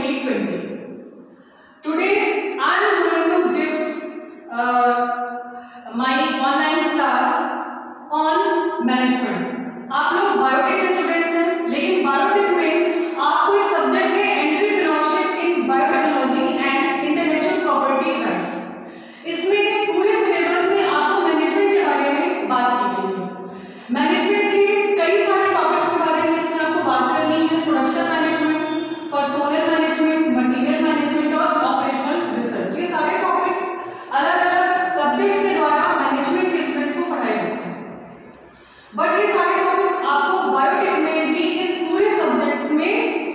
2020. Today I am going to give my online class on management. आप लोग biotech के students हैं, लेकिन बायोटेक में आपको एक सब्जेक्ट है entrepreneurship in biotechnology and intellectual property rights. इसमें पूरे सिलेबस में आपको मैनेजमेंट के बारे में बात की गई है। मैनेजमेंट के कई सारे टॉपिक्स के बारे में इसमें आपको बात करनी है। Production management, personal management, material management और ऑपरेशनल रिसर्च, ये सारे टॉपिक्स अलग अलग सब्जेक्ट्स के द्वारा मैनेजमेंट के स्टूडेंट्स को पढ़ाए जाते हैं। बट ये सारे टॉपिक्स आपको बायोटेक में भी इस पूरे सब्जेक्ट्स में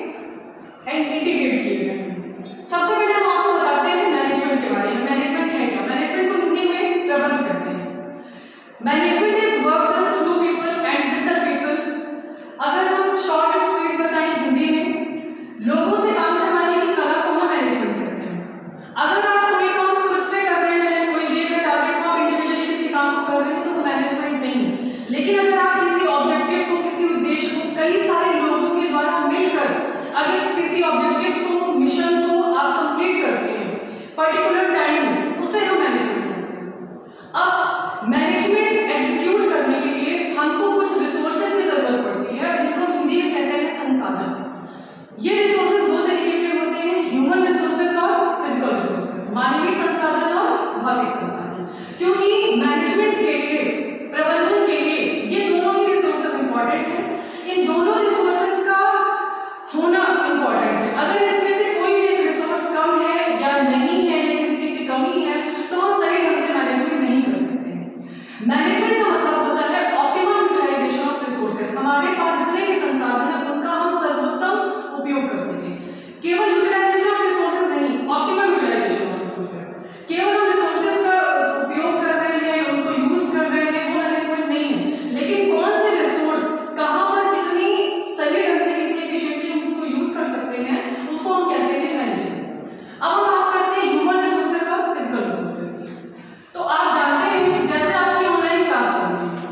इंटीग्रेट किए गए हैं। सबसे पहले हम आपको बताते हैं मैनेजमेंट के बारे में। मैनेजमेंट है क्या? मैनेजमेंट को हिंदी में प्रबंध कहते हैं। Management is work done through people and with the people. अगर हम शॉर्ट एंड स्वीट बताएं हिंदी में, लोगों से काम करवाने की कला को हम मैनेजमेंट कहते हैं। अगर आप कोई काम खुद से कर रहे हैं, कोई दिए गए टारगेट को आप इंडिविजुअली किसी काम को कर रहे हैं, तो मैनेजमेंट नहीं है। लेकिन अगर आप किसी ऑब्जेक्टिव को, किसी उद्देश्य को कई सारे लोगों के द्वारा मिलकर अगर किसी ऑब्जेक्टिव को, मिशन को आप कंप्लीट करते हैं पर्टिकुलर टाइम में, उसे हम मैनेजमेंट कहते हैं। अब मैनेजमेंट एग्जीक्यूट करने के लिए हमको कुछ रिसोर्सेज की जरूरत पड़ती है, जिनको हम हिंदी में कहते हैं संसाधन। ये रिसोर्सेज दो तरीके के होते हैं, ह्यूमन रिसोर्सेज और फिजिकल रिसोर्सेज, मानवीय संसाधन और भौतिक संसाधन। क्योंकि मैनेजमेंट के लिए, प्रबंधन के लिए ये दोनों ही रिसोर्सेज इंपॉर्टेंट है। इन दोनों रिसोर्सेज का होना इंपॉर्टेंट है। अगर इसमें से कोई भी एक रिसोर्स कम है या नहीं है या किसी चीज की कमी है, तो हम सही ढंग से मैनेजमेंट नहीं कर सकते। मैनेजमेंट का मतलब होता है ऑप्टिमम यूटिलाइजेशन ऑफ रिसोर्सेज। हमारे पास जितने भी संसाधन है उनका हम सर्वोत्तम उपयोग कर सकें। केवल यूटिलाइजेशन ऑफ रिसोर्सेज नहीं, ऑप्टिमम यूटिलाइजेशन ऑफ रिसोर्सेज। केवल हम रिसोर्सेज का उपयोग कर रहे हैं, उनको यूज कर रहे हैं, वो मैनेजमेंट नहीं है। लेकिन कौन से रिसोर्स कहाँ पर कितनी सही ढंग से, कितनी एफिशिएंटली हम उसको यूज कर सकते हैं, उसको हम कहते हैं मैनेजमेंट। अब हम बात करते हैं ह्यूमन रिसोर्सेज और फिजिकल रिसोर्सेज की। तो आप जानते हैं, जैसे आपकी ऑनलाइन क्लास चल रही है,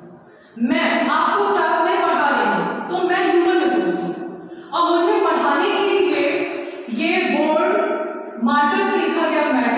मैं आपको क्लास में पढ़ा रही हूँ, तो मैं ह्यूमन रिसोर्स हूँ। और मुझे पढ़ाने के लिए ये बोर्ड मार्कर से लिखा गया मैडम